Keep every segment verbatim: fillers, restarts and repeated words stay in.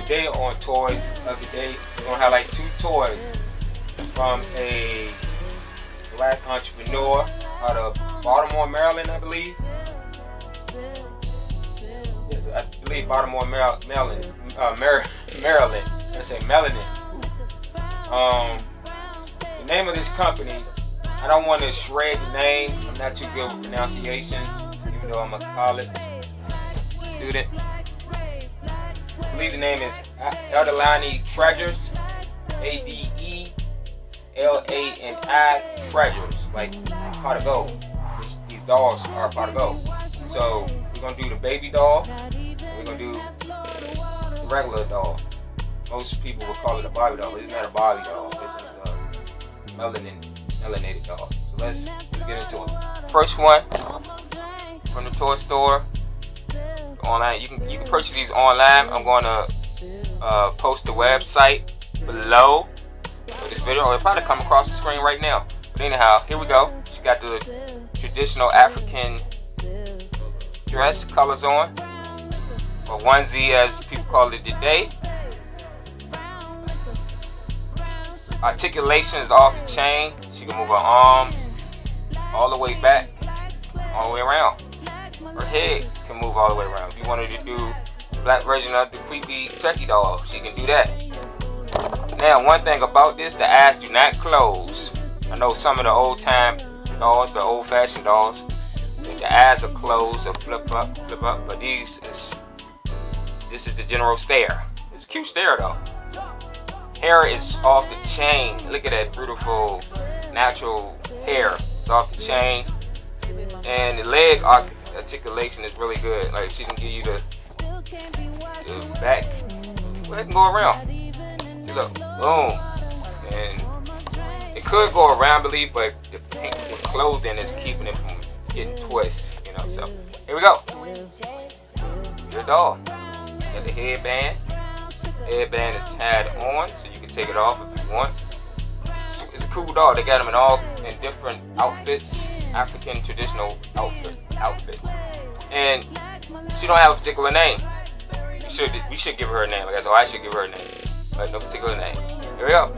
today on Toys of the Day, we're going to highlight two toys from a black entrepreneur out of Baltimore, Maryland, I believe. Yes, I believe Baltimore, Maryland. Uh, Maryland. I say melanin. Um, the name of this company, I don't want to shred the name. I'm not too good with pronunciations, even though I'm a college student. I believe the name is Adeilani Treasures. A D E L A N I Treasures. Like pot of gold. This, these dolls are pot of gold. So we're going to do the baby doll. And we're going to do the regular doll. Most people would call it a Barbie doll, but it's not a Barbie doll. This is a melanin, melanated doll. So let's, let's get into it. First one from the toy store. Online, you can you can purchase these online. I'm going to uh, post the website below for this video, or it'll probably come across the screen right now. But anyhow, here we go. She got the traditional African dress colors on, or onesie as people call it today. Articulation is off the chain. She can move her arm all the way back, all the way around. Her head can move all the way around. If you wanted to do the black version of the creepy turkey doll, she can do that. Now, one thing about this, the eyes do not close. I know some of the old time dolls, the old fashioned dolls, the eyes are closed or flip up, flip up. But these is, this is the general stare. It's a cute stare though. Hair is off the chain. Look at that beautiful natural hair. It's off the chain. And the leg articulation is really good. Like she can give you the, the back. Well, it can go around. See, look, boom. And it could go around, I believe, but the, the clothing is keeping it from getting twists. You know. So here we go. Your doll. Got the headband. Headband is tied on, so you can take it off if you want. It's, it's a cool doll. They got them in all in different outfits, African traditional outfit outfits. And she don't have a particular name. We should we should give her a name. I guess, or I should give her a name, but no particular name. Here we go.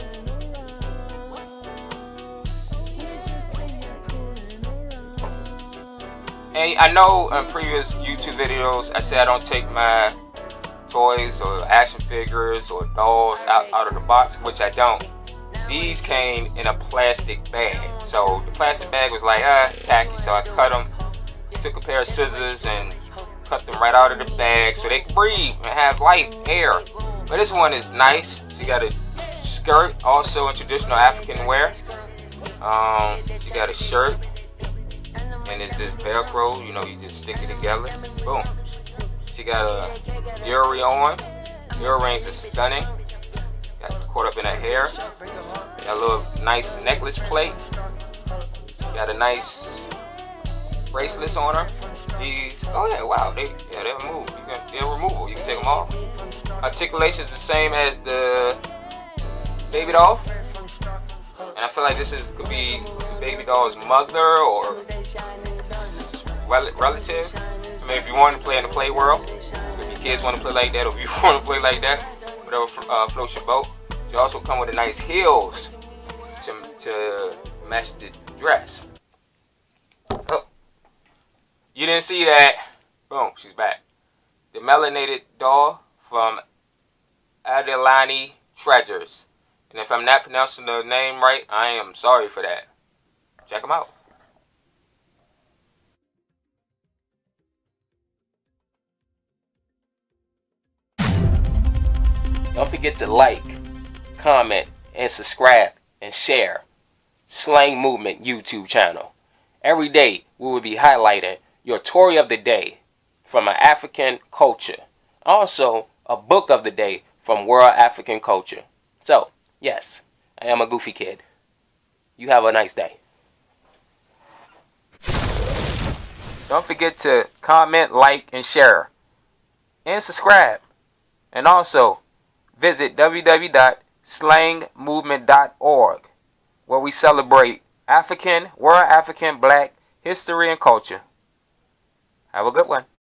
And I know in previous YouTube videos I said I don't take my toys or action figures or dolls out, out of the box, which I don't. These came in a plastic bag, so the plastic bag was like ah tacky, so I cut them, took a pair of scissors and cut them right out of the bag so they can breathe and have life, air. But this one is nice. She got a skirt, also in traditional African wear. Um, she got a shirt, and it's just Velcro, you know, you just stick it together, boom. She got a jewelry on. Earrings are stunning. Got caught up in her hair. Got a little nice necklace plate. Got a nice bracelets on her. These, oh yeah, wow, they, yeah, they'll move. You can, they're removable. You can take them off. Articulation is the same as the baby doll, and I feel like this is could be baby doll's mother or relative. I mean, if you want to play in the play world, if your kids want to play like that, or if you want to play like that, whatever uh, floats your boat. She also come with a nice heels to, to match the dress. Oh, you didn't see that? Boom, she's back. The melanated doll from Adeilani Treasures. And if I'm not pronouncing the name right, I am sorry for that. Check them out. Don't forget to like, comment, and subscribe and share Slang Movement YouTube channel. Every day we will be highlighting your toy of the day from an African culture. Also, a book of the day from World African Culture. So, yes, I am a goofy kid. You have a nice day. Don't forget to comment, like, and share. And subscribe. And also, visit w w w dot slang movement dot org, where we celebrate African, World African, Black history and culture. Have a good one.